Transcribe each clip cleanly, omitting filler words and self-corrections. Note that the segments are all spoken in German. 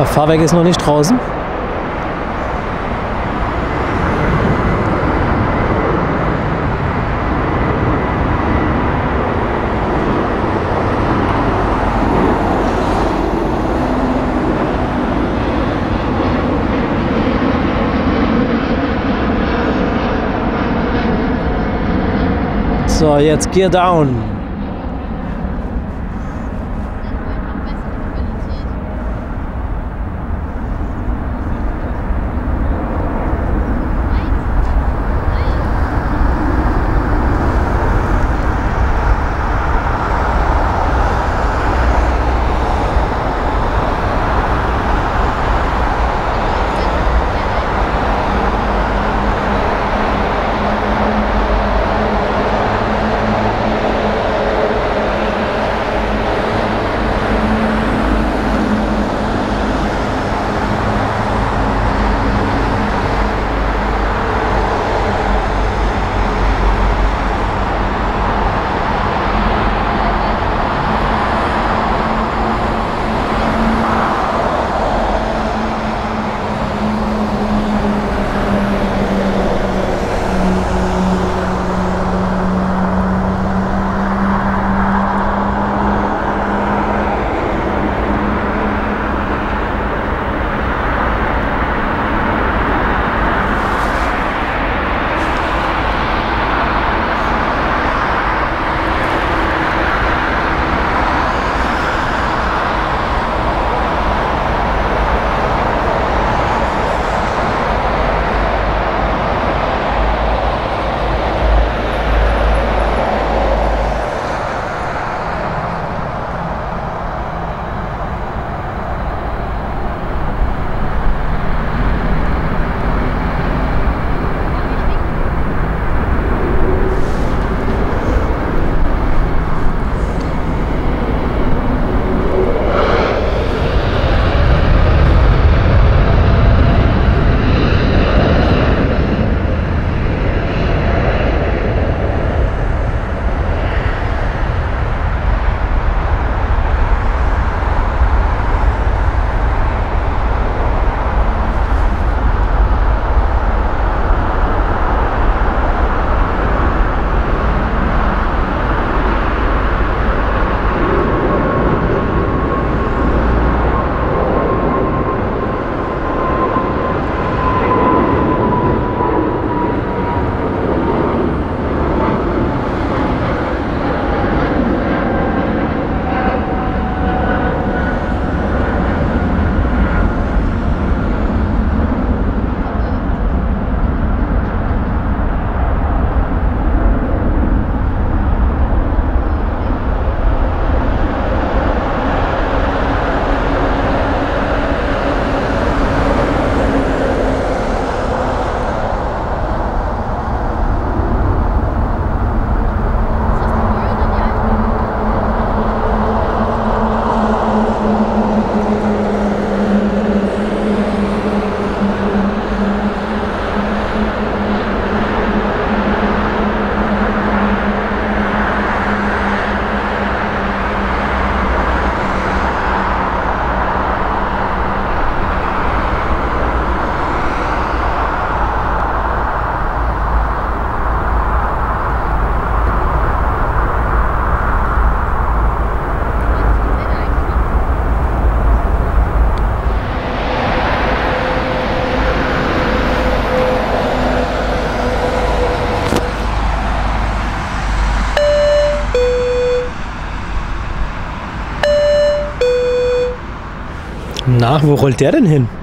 Ja, Fahrwerk ist noch nicht draußen. So, jetzt Gear Down. Na, wo rollt der denn hin?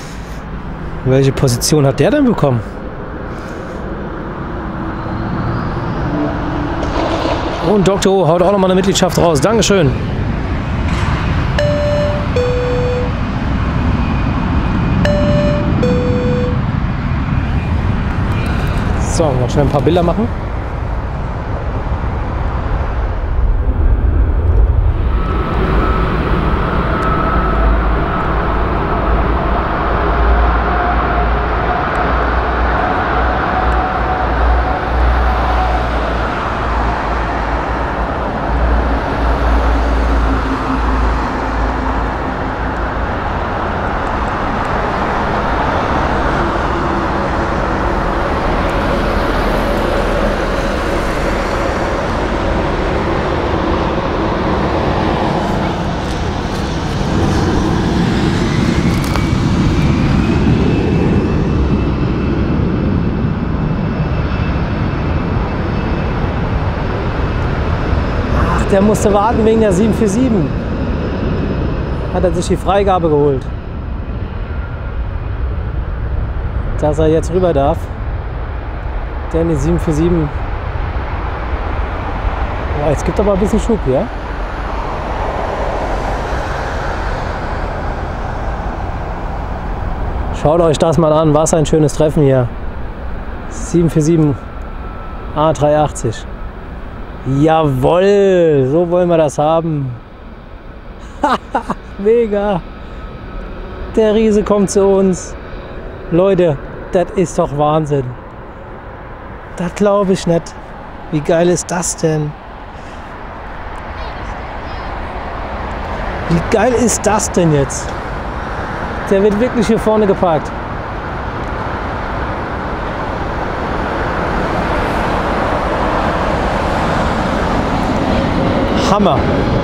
Welche Position hat der denn bekommen? Und Dr. O haut auch nochmal eine Mitgliedschaft raus. Dankeschön. So, noch schnell ein paar Bilder machen. der musste warten wegen der 747. Hat er sich die Freigabe geholt. Dass er jetzt rüber darf. Denn die 747. Boah, jetzt gibt aber ein bisschen Schub hier. Schaut euch das mal an, was ein schönes Treffen hier. 747 A380. Jawohl, so wollen wir das haben. Mega. Der Riese kommt zu uns. Leute, das ist doch Wahnsinn. Das glaube ich nicht. Wie geil ist das denn? Wie geil ist das denn jetzt? Der wird wirklich hier vorne geparkt. Hammer.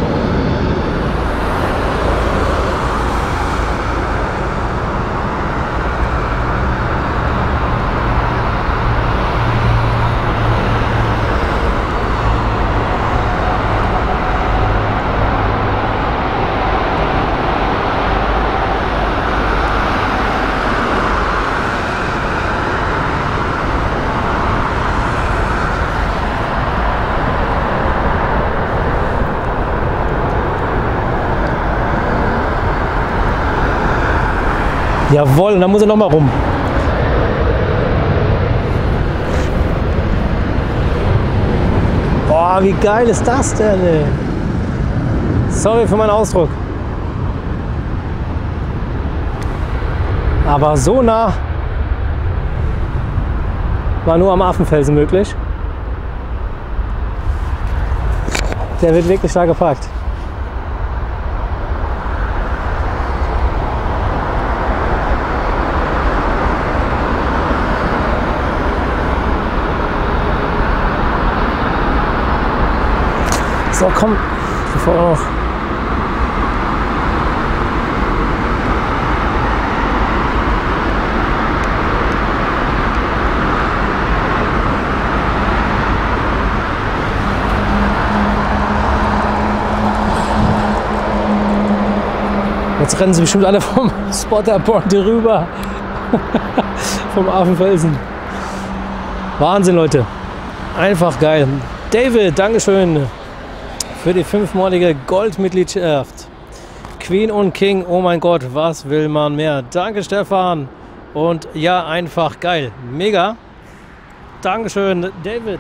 Jawohl, und dann muss er noch mal rum. Boah, wie geil ist das denn, ey? Sorry für meinen Ausdruck. Aber so nah war nur am Affenfelsen möglich. Der wird wirklich da geparkt. So, komm, bevor auch. Jetzt rennen sie bestimmt alle vom Spotterboard hier rüber. Vom Affenfelsen. Wahnsinn, Leute. Einfach geil. David, Dankeschön für die 5-monatige Goldmitgliedschaft. Queen und King, oh mein Gott, was will man mehr? Danke, Stefan. Und ja, einfach geil. Mega. Dankeschön, David.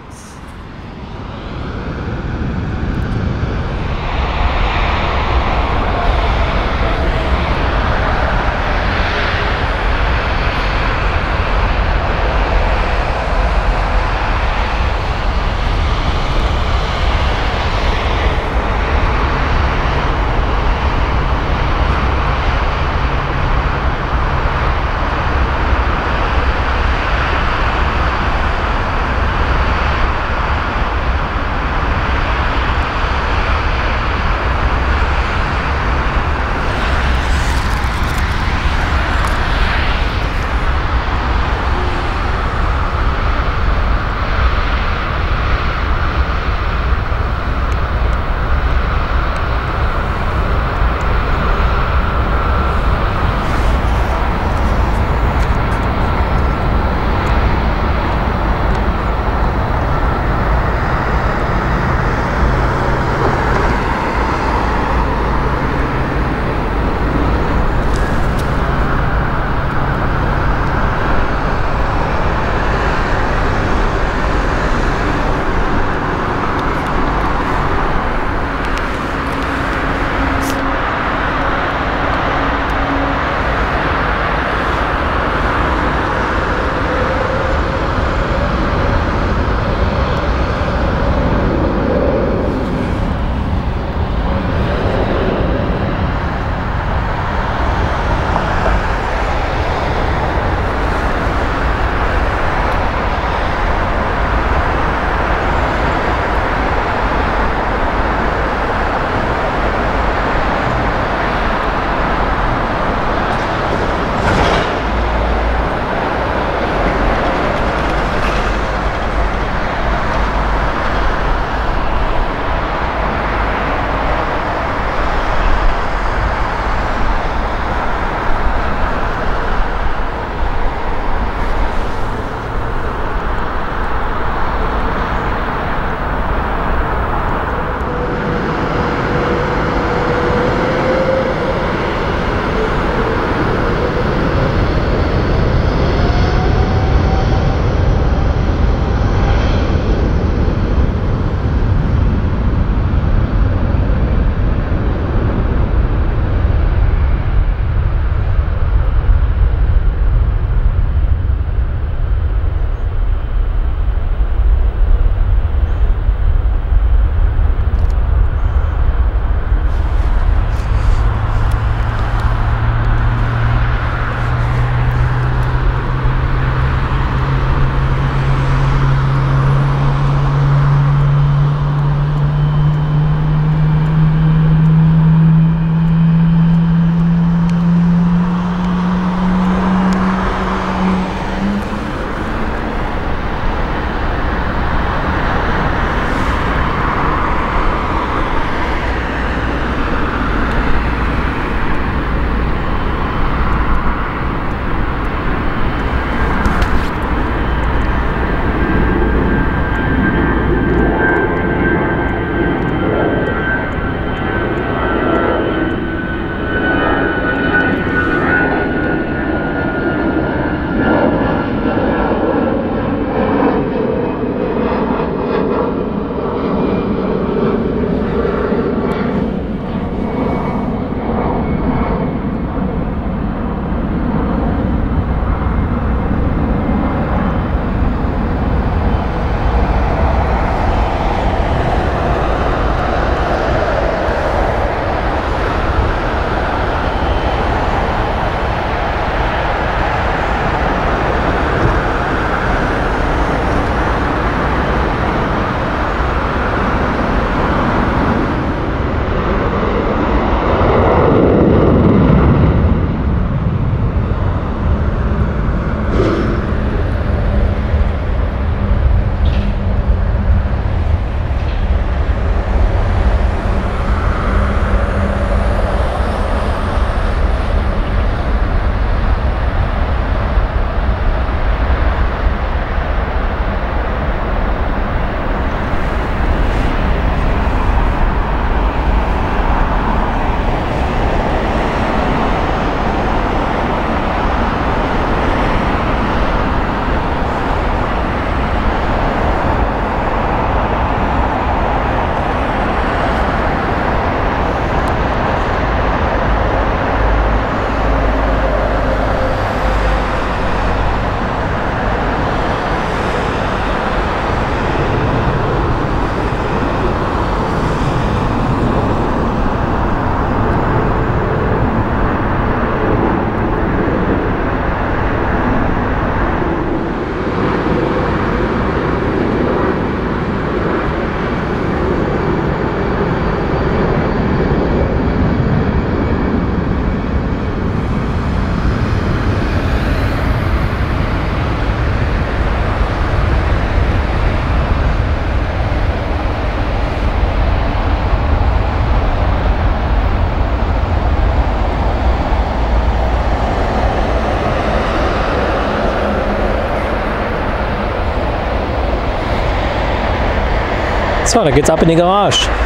So, da geht's ab in die Garage.